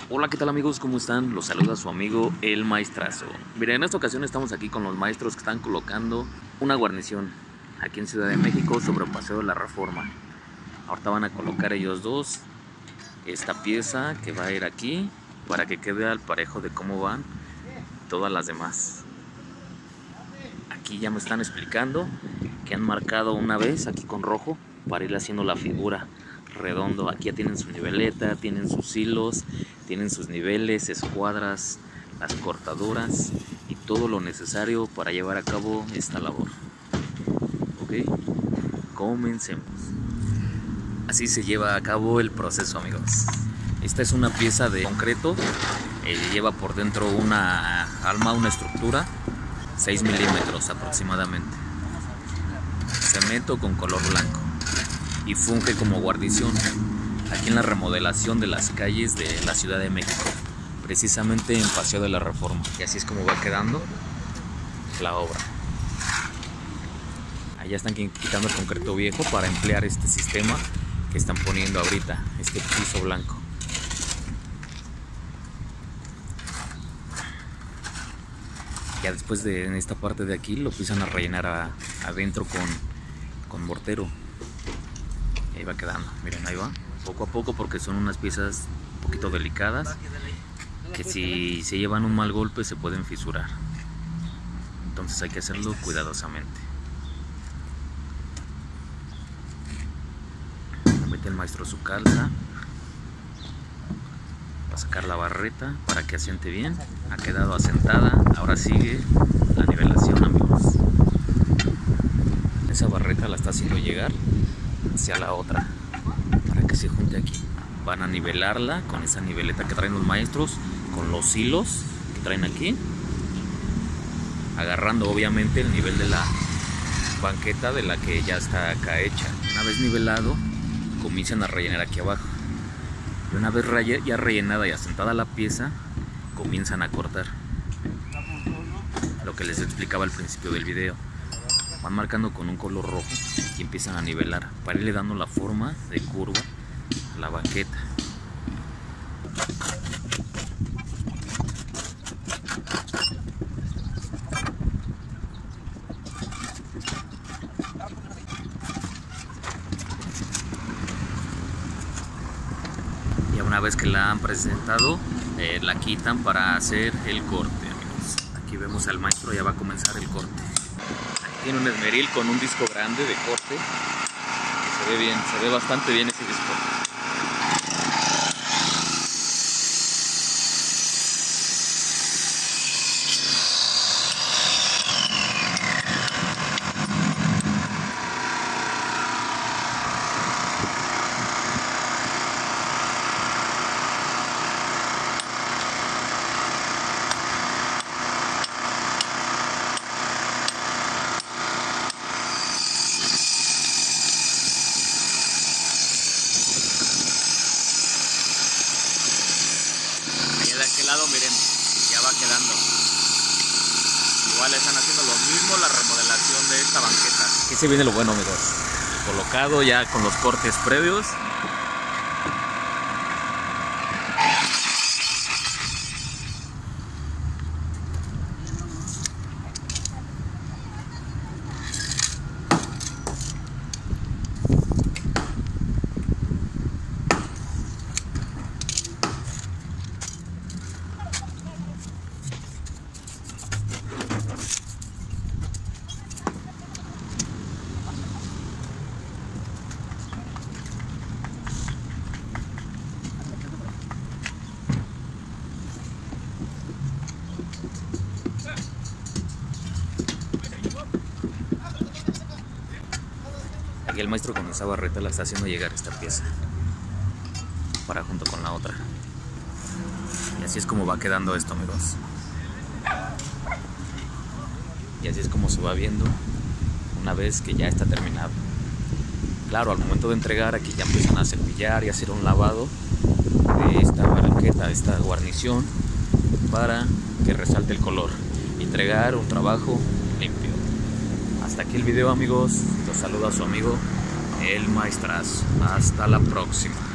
Hola, ¿qué tal amigos? ¿Cómo están? Los saluda su amigo El Maestrazo. Miren, en esta ocasión estamos aquí con los maestros que están colocando una guarnición aquí en Ciudad de México sobre el Paseo de la Reforma. Ahorita van a colocar ellos dos esta pieza que va a ir aquí para que quede al parejo de cómo van todas las demás. Aquí ya me están explicando que han marcado una vez aquí con rojo para ir haciendo la figura redondo. Aquí ya tienen su niveleta, tienen sus hilos, tienen sus niveles, escuadras, las cortadoras y todo lo necesario para llevar a cabo esta labor. Ok, comencemos. Así se lleva a cabo el proceso, amigos. Esta es una pieza de concreto, lleva por dentro una alma, una estructura, 6 milímetros aproximadamente, cemento con color blanco y funge como guarnición aquí en la remodelación de las calles de la Ciudad de México, precisamente en Paseo de la Reforma. Y así es como va quedando la obra. Allá están quitando el concreto viejo para emplear este sistema que están poniendo ahorita, este piso blanco. Ya después de en esta parte de aquí lo empiezan a rellenar adentro con mortero. Y ahí va quedando, miren, ahí va, poco a poco, porque son unas piezas un poquito delicadas que si se llevan un mal golpe se pueden fisurar. Entonces hay que hacerlo cuidadosamente. Mete el maestro su calza, va a sacar la barreta para que asiente bien. Ha quedado asentada, ahora sigue la nivelación, amigos. Esa barreta la está haciendo llegar hacia la otra para que se junte aquí. Van a nivelarla con esa niveleta que traen los maestros, con los hilos que traen aquí, agarrando obviamente el nivel de la banqueta de la que ya está acá hecha. Una vez nivelado, comienzan a rellenar aquí abajo, y una vez ya rellenada y asentada la pieza, comienzan a cortar, lo que les explicaba al principio del video. Van marcando con un color rojo y empiezan a nivelar para irle dando la forma de curva a la banqueta. Y una vez que la han presentado, la quitan para hacer el corte, amigos. Aquí vemos al maestro, ya va a comenzar el corte. Tiene un esmeril con un disco grande de corte, que se ve bien, se ve bastante bien ese disco. Lado, miren, ya va quedando. Igual están haciendo lo mismo, la remodelación de esta banqueta. Aquí se viene lo bueno, amigos. Colocado ya con los cortes previos. Aquí el maestro con esa barreta la está haciendo llegar esta pieza para junto con la otra. Y así es como va quedando esto, amigos. Y así es como se va viendo una vez que ya está terminado. Claro, al momento de entregar, aquí ya empiezan a cepillar y hacer un lavado de esta banqueta, esta guarnición, para que resalte el color y entregar un trabajo limpio. Hasta aquí el video, amigos. Los saluda su amigo El Maestrazo. Hasta la próxima.